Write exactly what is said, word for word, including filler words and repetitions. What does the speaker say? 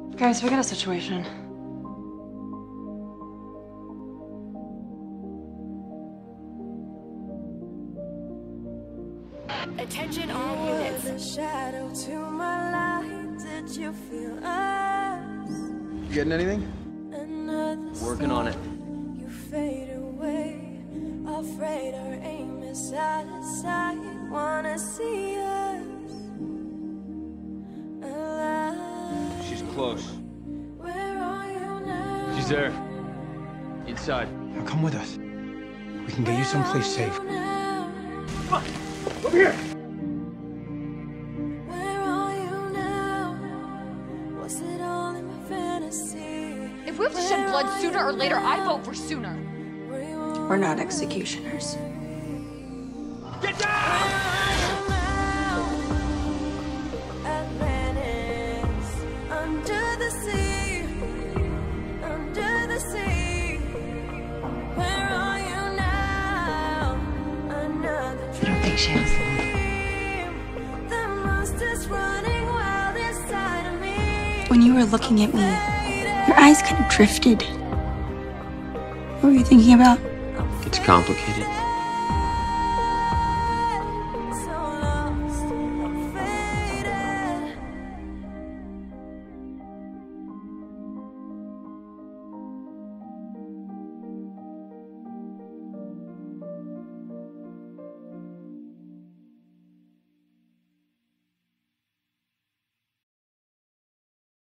Guys, we got a situation. Attention all units. Shadow to my light. Did you feel us? You getting anything? Working on it. You fade away. Afraid our aim is out of sight. Wanna see us alive. She's close. Where are you now? She's there. Inside. Now come with us. We can get you someplace safe. Come on, over here. Where are you now? Was it all in my fantasy? If we have to shed blood sooner or later, I vote for sooner. We're not executioners. Get down! Atlantis, under the sea, under the sea. Where are you now? Another dream. I don't think she has long. The monster's running wild inside of me. When you were looking at me, your eyes kind of drifted. What were you thinking about? It's complicated.